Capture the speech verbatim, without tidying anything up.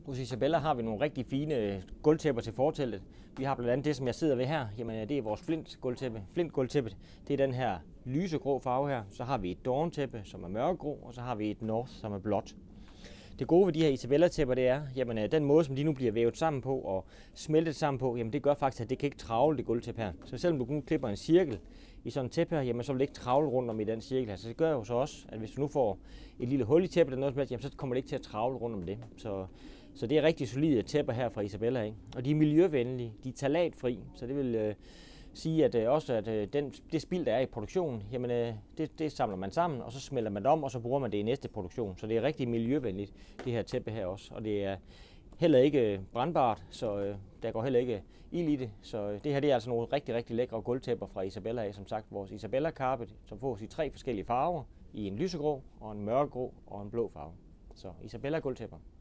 Hos Isabella har vi nogle rigtig fine gulvtæpper til forteltet. Vi har blandt andet det, som jeg sidder ved her. Jamen, det er vores flint gulvtæppe. Flint gulvtæppet, det er den her lysegrå farve her. Så har vi et Dawn-tæppe, som er mørkegrå, og så har vi et North, som er blåt. Det gode ved de her Isabella-tæpper, det er, jamen den måde, som de nu bliver vævet sammen på og smeltet sammen på, jamen det gør faktisk, at det kan ikke travle det gulvtæppe her. Så selvom du kun klipper en cirkel i sådan en tæppe her, jamen så vil det ikke travle rundt om i den cirkel her. Så det gør jo så også, at hvis du nu får et lille hul i tæppet eller noget som helst, jamen så kommer det ikke til at travle rundt om det. Så, så det er rigtig solide tæpper her fra Isabella, ikke? Og de er miljøvenlige, de er ftalatfri, så det vil øh, sige, at øh, også at øh, den, det spild, der er i produktionen, jamen øh, det, det samler man sammen, og så smelter man det om, og så bruger man det i næste produktion. Så det er rigtig miljøvenligt, det her tæppe her også. Og det er heller ikke brandbart, så øh, der går heller ikke ild i det. Så øh, det her det er altså nogle rigtig, rigtig lækre gulvtæpper fra Isabella af. Som sagt, vores Isabella Carpet, som fås i tre forskellige farver, i en lysegrå, og en mørkegrå og en blå farve. Så Isabella gulvtæpper.